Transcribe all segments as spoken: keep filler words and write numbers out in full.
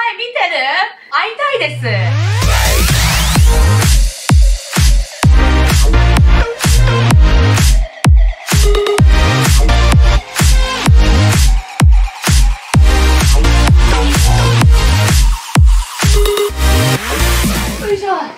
輩見てる？会いたいです。よいしょ。はい、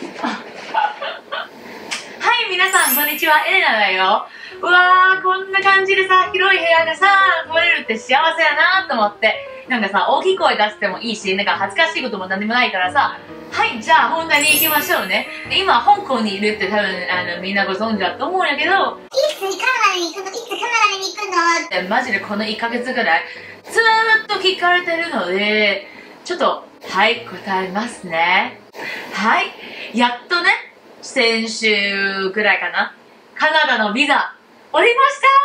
皆さん、こんにちは。エレナだよ。うわー、こんな感じでさ、広い部屋がさ、撮れるって幸せやなと思って。なんかさ、大きい声出してもいいし、なんか恥ずかしいことも何でもないからさ、はい、じゃあ本題に行きましょうね。今、香港にいるって多分、あの、みんなご存知だと思うんやけど、 いつカナダに行くの？いつカナダに行くの？ ってマジでこのいっかげつぐらい、ずーっと聞かれてるので、ちょっと、はい、答えますね。はい、やっとね、先週ぐらいかな、カナダのビザ、降りま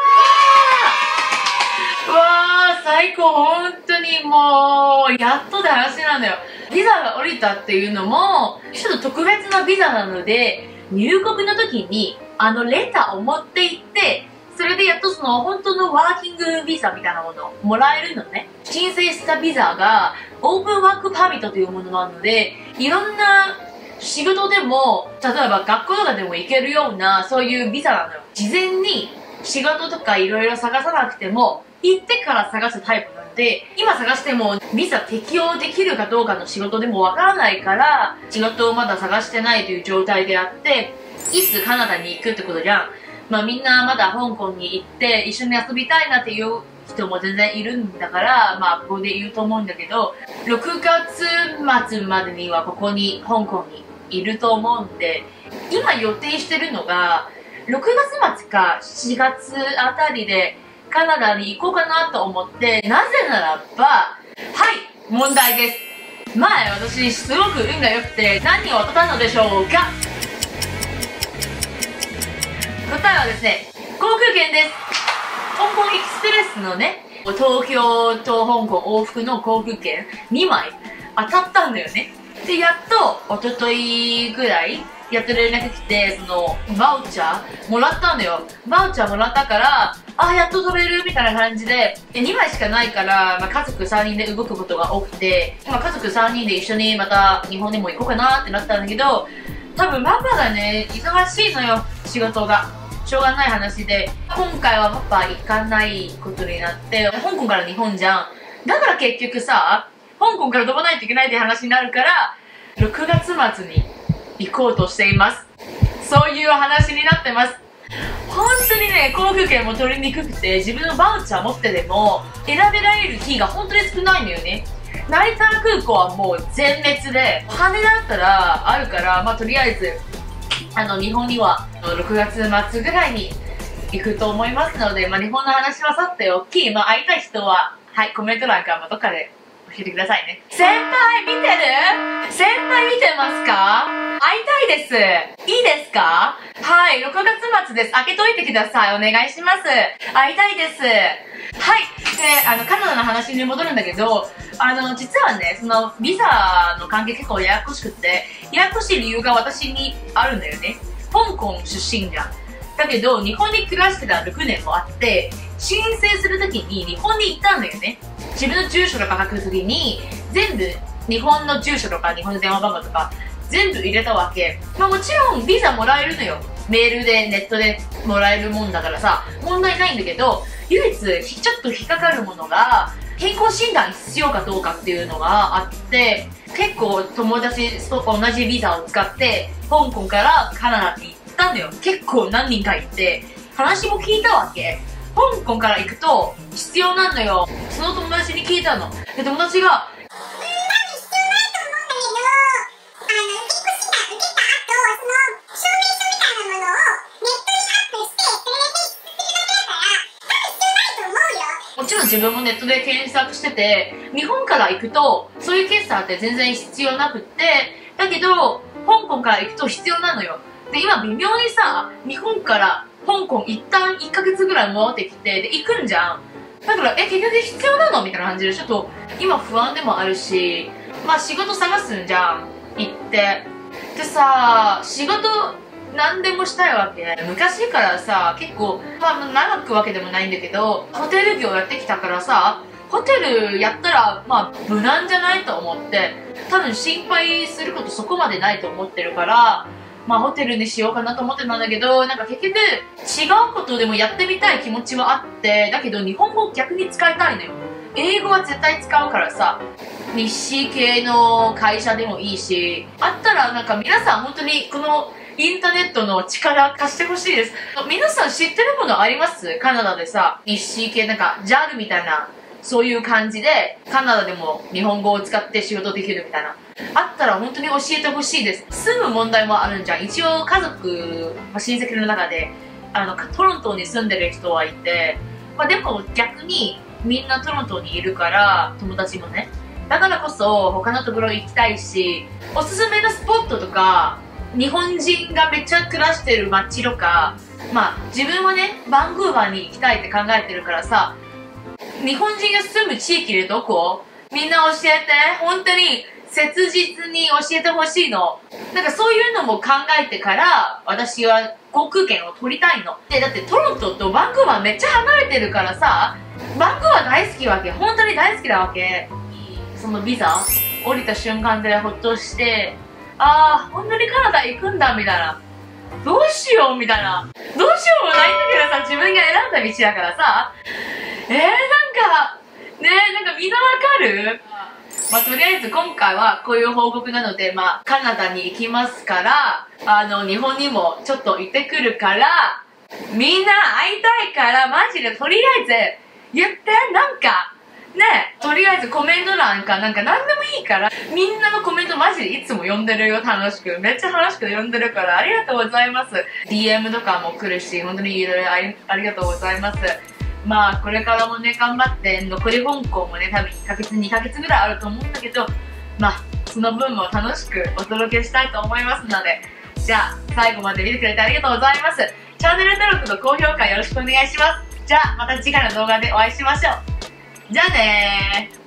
したー。うわー、最高、本当にもう、やっとって話なのよ。ビザが降りたっていうのも、ちょっと特別なビザなので、入国の時に、あのレターを持って行って、それでやっとその本当のワーキングビザみたいなものをもらえるのね。申請したビザがオープンワークパーミットというものなので、いろんな仕事でも、例えば学校とかでも行けるようなそういうビザなのよ。事前に仕事とかいろいろ探さなくても、行ってから探すタイプなので、今探してもビザ適用できるかどうかの仕事でもわからないから、仕事をまだ探してないという状態であって、いつカナダに行くってことじゃん。まあみんなまだ香港に行って一緒に遊びたいなっていう人も全然いるんだから、まあここで言うと思うんだけど、ろくがつ末までにはここに、香港にいると思うんで、今予定してるのが、ろくがつ末かしちがつあたりでカナダに行こうかなと思って、なぜならば、はい、問題です。前私すごく運が良くて何を当たったのでしょうか？答えはですね、航空券です。香港エクスプレスのね、東京と香港往復の航空券にまい当たったんだよね。で、やっと一昨日ぐらいやっと連絡来て、そのバウチャーもらったんだよ。バウチャーもらったから、あ、やっと飛べるみたいな感じで、にまいしかないから、まあ、家族さんにんで動くことが多くて、まあ、家族さんにんで一緒にまた日本にも行こうかなってなったんだけど、多分パパがね、忙しいのよ、仕事が。しょうがない話で、今回はパパ行かないことになって、香港から日本じゃん。だから結局さ、香港から飛ばないといけないって話になるから、ろくがつ末に行こうとしています。そういう話になってます。本当にね、航空券も取りにくくて、自分のバウチャー持ってでも、選べられる日が本当に少ないのよね。成田空港はもう全滅で、羽だったらあるから、まあとりあえず、あの、日本にはろくがつ末ぐらいに行くと思いますので、まあ日本の話はさておき、まあ会いたい人は、はい、コメント欄か、まあ、どっかで教えてくださいね。先輩見てる？先輩見てますか？会いたいです。いいですか？はい、ろくがつ末です。開けといてください。お願いします。会いたいです。はい。で、あの、カナダの話に戻るんだけど、あの、実はね、その、ビザの関係結構ややこしくて、ややこしい理由が私にあるんだよね。香港出身じゃん。だけど、日本に暮らしてたろくねんもあって、申請するときに日本に行ったんだよね。自分の住所とか書くときに、全部、日本の住所とか日本の電話番号とか、全部入れたわけ。まあもちろんビザもらえるのよ。メールで、ネットでもらえるもんだからさ、問題ないんだけど、唯一ちょっと引っかかるものが、健康診断必要かどうかっていうのがあって、結構友達と同じビザを使って、香港からカナダに行ったんだよ。結構何人か行って、話も聞いたわけ。香港から行くと必要なのよ。その友達に聞いたの。で、友達が、もちろん自分もネットで検索してて、日本から行くと、そういう検査って全然必要なくって、だけど、香港から行くと必要なのよ。で、今微妙にさ、日本から香港一旦いっかげつぐらい戻ってきて、で、行くんじゃん。だから、え、結局必要なのみたいな感じで、ちょっと、今不安でもあるし、まあ仕事探すんじゃん。行って。でさ、仕事、何でもしたいわけ。昔からさ、結構、まあ長くわけでもないんだけど、ホテル業やってきたからさ、 ホテルやったら、まあ、無難じゃないと思って、多分心配することそこまでないと思ってるから、まあ、ホテルにしようかなと思ってたんだけど、なんか結局、違うことでもやってみたい気持ちはあって、だけど日本語を逆に使いたいのよ。英語は絶対使うからさ、日誌系の会社でもいいし、あったらなんか皆さん本当にこのインターネットの力貸してほしいです。皆さん知ってるものあります？カナダでさ、日誌系なんか ジャル みたいな、そういう感じで、カナダでも日本語を使って仕事できるみたいな。あったら本当に教えてほしいです。住む問題もあるんじゃん。一応家族、まあ、親戚の中で、あの、トロントに住んでる人はいて、まあでも逆にみんなトロントにいるから、友達もね。だからこそ他のところ行きたいし、おすすめのスポットとか、日本人がめっちゃ暮らしてる街とか、まあ自分はね、バンクーバーに行きたいって考えてるからさ、日本人が住む地域でどこ？みんな教えて。本当に切実に教えてほしいの。なんかそういうのも考えてから、私は航空券を取りたいの。で、だってトロントとバンクーバーめっちゃ離れてるからさ、バンクーバー大好きわけ。本当に大好きなわけ。そのビザ降りた瞬間でほっとして、ああ、本当にカナダ行くんだ、みたいな。どうしようみたいな。どうしようもないんだけどさ、自分が選んだ道だからさ。えー、なんか、ねえ、なんかみんなわかる？まあ、とりあえず今回はこういう報告なので、まあ、カナダに行きますから、あの、日本にもちょっと行ってくるから、みんな会いたいから、マジでとりあえず言って、なんか、ね、とりあえずコメント欄かなんか何でもいいから、みんなのコメントマジでいつも読んでるよ、楽しく。めっちゃ楽しく読んでるから、ありがとうございます。ディーエム とかも来るし、本当にいろいろありがとうございます。まあ、これからもね、頑張って、残り香港もね、多分いっかげつ、にかげつぐらいあると思うんだけど、まあ、その分も楽しくお届けしたいと思いますので、じゃあ、最後まで見てくれてありがとうございます。チャンネル登録と高評価よろしくお願いします。じゃあ、また次回の動画でお会いしましょう。じゃあねー。